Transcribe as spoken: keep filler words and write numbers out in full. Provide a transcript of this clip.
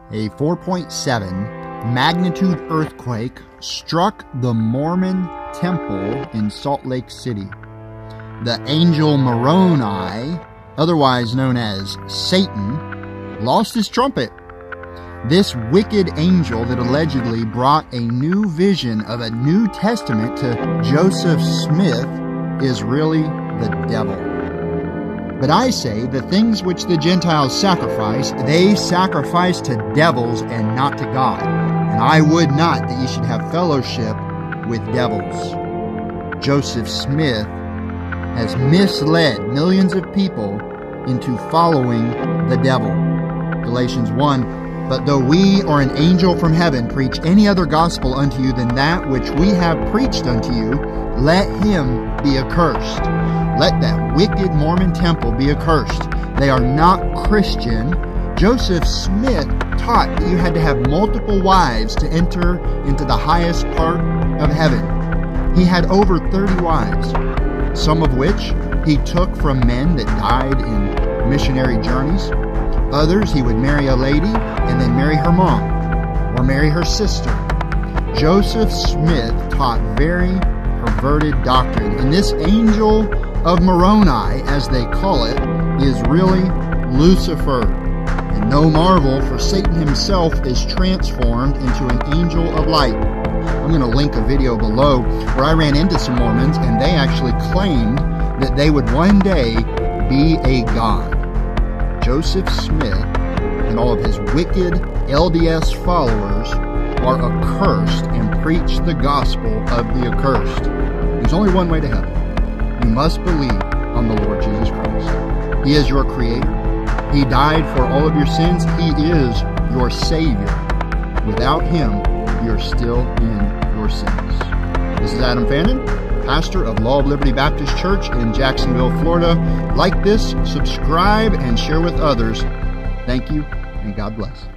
A four point seven magnitude earthquake struck the Mormon temple in Salt Lake City. The angel Moroni, otherwise known as Satan, lost his trumpet. This wicked angel that allegedly brought a new vision of a New Testament to Joseph Smith is really the devil. But I say the things which the Gentiles sacrifice, they sacrifice to devils and not to God. And I would not that ye should have fellowship with devils. Joseph Smith has misled millions of people into following the devil. Galatians one, but though we or an angel from heaven preach any other gospel unto you than that which we have preached unto you, let him be accursed. Let that wicked Mormon temple be accursed. They are not Christian. Joseph Smith taught that you had to have multiple wives to enter into the highest part of heaven. He had over thirty wives, some of which he took from men that died in missionary journeys. Others he would marry a lady and then marry her mom or marry her sister. Joseph Smith taught very perverted doctrine, and this angel of Moroni, as they call it, is really Lucifer. And no marvel, for Satan himself is transformed into an angel of light. I'm going to link a video below where I ran into some Mormons, and they actually claimed that they would one day be a god. Joseph Smith and all of his wicked L D S followers are accursed and preach the gospel of the accursed. There's only one way to heaven. You must believe on the Lord Jesus Christ. He is your creator. He died for all of your sins. He is your Savior. Without him, you're still in your sins. This is Adam Fannin, pastor of Law of Liberty Baptist Church in Jacksonville, Florida. Like this, subscribe, and share with others. Thank you, and God bless.